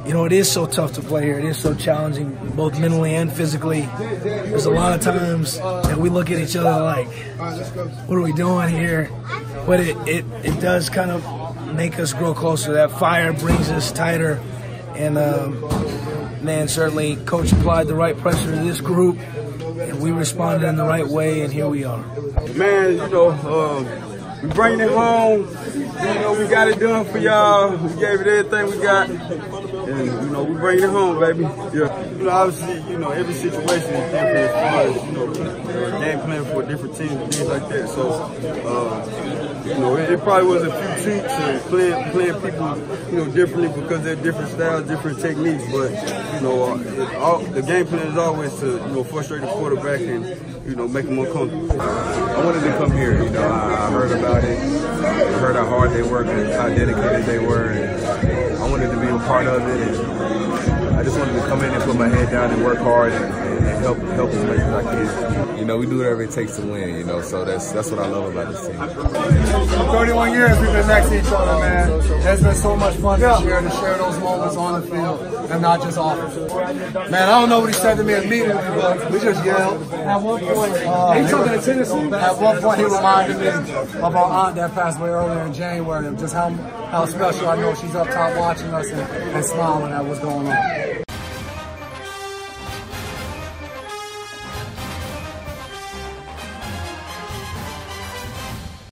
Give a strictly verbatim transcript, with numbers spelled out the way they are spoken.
you know, it is so tough to play here. It is so challenging, both mentally and physically. There's a lot of times that we look at each other like, what are we doing here? But it, it, it does kind of make us grow closer. That fire brings us tighter. And, um, man, certainly Coach applied the right pressure to this group, and we responded in the right way, and here we are. Man, you know, uh, we bringing it home. You know, we got it done for y'all. We gave it everything we got. And, you know, we bringing it home, baby. Yeah. You know, obviously, you know, every situation is different as far as, you know, uh, game plan for different teams and things like that. So, uh, you know, it, it probably was a few tweaks and playing, playing people, you know, differently because they're different styles, different techniques. But, you know, it, all, the game plan is always to, you know, frustrate the quarterback and, you know, make them uncomfortable. I wanted to come here. You know, I, I heard about it. I heard how hard they worked and how dedicated they were. And I wanted to be a part of it. And I just wanted to come in and put my head down and work hard and, and help help as much as I can. You know, we do whatever it takes to win. You know, so that's that's what I love about this team. For thirty-one years we've been next to each other, man. It's been so much fun to share to share those moments on the field and not just off it. Man, I don't know what he said to me immediately, but we just yelled. At one point, uh, he took it to At one point, he reminded me of our aunt that passed away earlier in January, and just how how special I know she's up top watching us and, and smiling at what's going on.